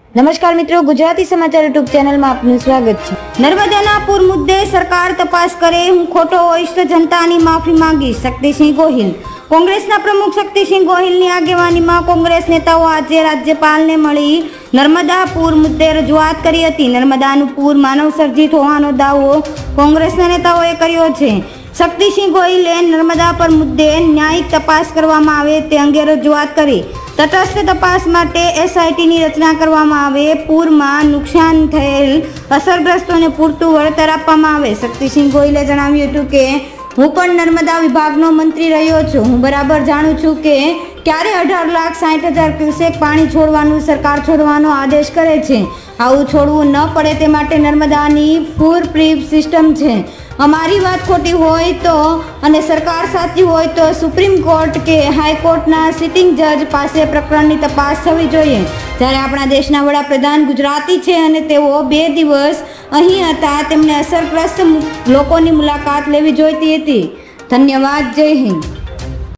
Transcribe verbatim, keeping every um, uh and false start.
નમસ્કાર મિત્રો, ગુજરાતી સમાચાર યુટ્યુબ ચેનલમાં આપનું સ્વાગત છે। નર્મદાના પૂર મુદ્દે સરકાર તપાસ કરે, હું ખોટો હોઈશ તો જનતાની માફી માંગીશ, શક્તિસિંહ ગોહિલ। કોંગ્રેસના પ્રમુખ શક્તિસિંહ ગોહિલની આગેવાનીમાં કોંગ્રેસ નેતાઓ આજે રાજ્યપાલને મળી નર્મદા પૂર મુદ્દે રજૂઆત કરી હતી। નર્મદાનું પૂર માનવસર્જિત હોવાનો દાવો કોંગ્રેસના નેતાઓએ કર્યો છે। શક્તિસિંહ ગોહિલે નર્મદા પર મુદ્દે ન્યાયિક તપાસ કરવામાં આવે તે અંગે રજૂઆત કરી। તટસ્થ તપાસ માટે એસઆઈટીની રચના કરવામાં આવે, પૂરમાં નુકસાન થયેલ અસરગ્રસ્તોને પૂરતું વળતર આપવામાં આવે। શક્તિસિંહ ગોહિલે જણાવ્યું હતું કે હું પણ નર્મદા વિભાગનો મંત્રી રહ્યો છું। હું બરાબર જાણું છું કે ક્યારે અઢાર લાખ સાઠ હજાર ક્યુસેક પાણી છોડવાનું સરકાર છોડવાનો આદેશ કરે છે। આવું છોડવું ન પડે તે માટે નર્મદાની ફૂર પ્રીફ સિસ્ટમ છે। અમારી વાત ખોટી હોય તો અને સરકાર સાચી હોય તો સુપ્રીમ કોર્ટ કે હાઈકોર્ટના સિટિંગ જજ પાસે પ્રકરણની તપાસ થવી જોઈએ। જ્યારે આપણા દેશના વડાપ્રધાન ગુજરાતી છે અને તેઓ બે દિવસ અહીં હતા, તેમણે અસરગ્રસ્ત લોકોની મુલાકાત લેવી જોઈતી હતી। ધન્યવાદ। જય હિન્દ।